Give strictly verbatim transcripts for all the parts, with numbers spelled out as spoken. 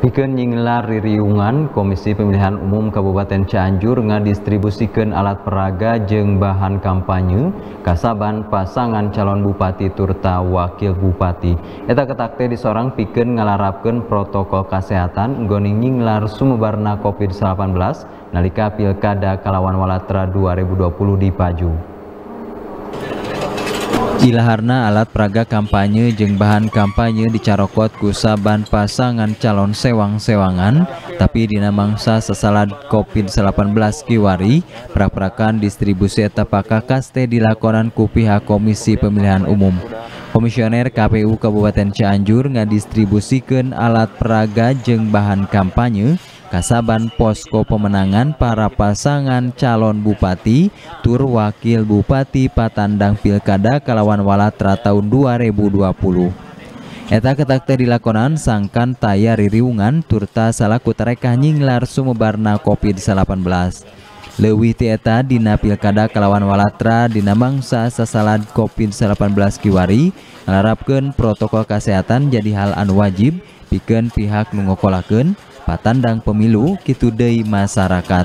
Pikeun nyinglar ririungan Komisi Pemilihan Umum Kabupaten Cianjur ngadistribusikeun alat peraga jeung bahan kampanye kasaban pasangan calon bupati turta wakil bupati. Eta ketak teh disorang pikeun ngalarapkeun protokol kesehatan nggoning nyinglar sumebarna COVID delapan belas nalika Pilkada Kalawan Walatra dua ribu dua puluh di Paju. Ilaharna alat peraga kampanye jeung bahan kampanye dicarokot ku saban pasangan calon sewang-sewangan, tapi dina mangsa sasalad COVID delapan belas kiwari, prak-prakan distribusi eta pakakas teh dilakonan ku pihak Komisi Pemilihan Umum. Komisioner K P U Kabupaten Cianjur ngadistribusikeun alat peraga jeung bahan kampanye kasaban posko pemenangan para pasangan calon bupati tur wakil bupati patandang Pilkada Kalawan Walatra tahun dua ribu dua puluh. Eta ketak teh dilakonan sangkan taya ririungan turta salaku tarekah nyinglar sumebarna COVID delapan belas. Leuwih ti eta dina Pilkada Kalawan Walatra dina mangsa sasalad COVID delapan belas kiwari ngalarapkeun protokol kesehatan jadi hal anu wajib pikeun pihak nu ngokolakeun patandang pemilu kitu deui masyarakat.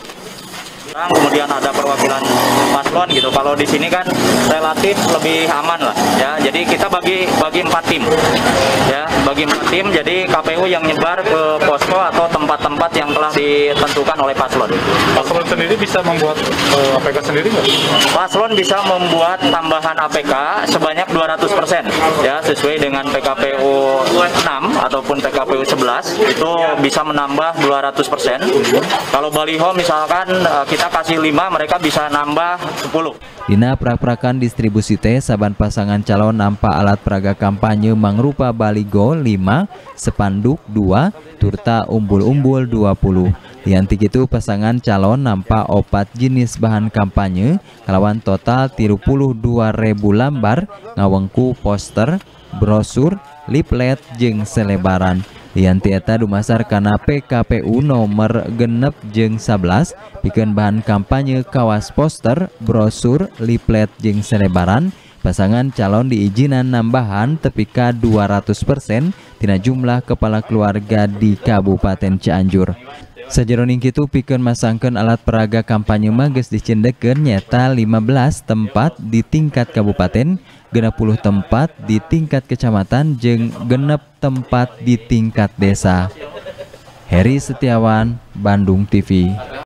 Kemudian ada perwakilan paslon gitu. Kalau di sini kan relatif lebih aman lah ya. Jadi kita bagi bagi empat tim ya, bagi empat tim. Jadi K P U yang nyebar ke posko atau tempat-tempat yang telah ditentukan oleh paslon. Paslon sendiri bisa membuat uh, A P K sendiri nggak? Paslon bisa membuat tambahan A P K sebanyak dua ratus persen ya, sesuai dengan P K P U enam ataupun P K P U sebelas itu bisa menambah dua ratus persen. Kalau baliho misalkan uh, kita kita kasih lima, mereka bisa nambah sepuluh. Dina prak-prakan distribusi teh saban pasangan calon nampak alat peraga kampanye mangrupa baligo lima, sepanduk dua, turta umbul-umbul dua puluh. Lianti kitu pasangan calon nampak opat jenis bahan kampanye kalawan total tiga puluh dua ribu lambar ngawengku poster, brosur, leaflet jeung selebaran. Lianti eta dumasar kana P K P U nomor genep jeung sebelas pikeun bahan kampanye kawas poster, brosur, leaflet jeung selebaran. Pasangan calon diizinan nambahan tepi ka dua ratus persen tina jumlah kepala keluarga di Kabupaten Cianjur. Sajeroning kitu pikeun masangkeun alat peraga kampanye mah geus dicendekeun nyata lima belas tempat di tingkat kabupaten, genep puluh tempat di tingkat kecamatan jeung genep tempat di tingkat desa. Heri Setiawan, Bandung T V.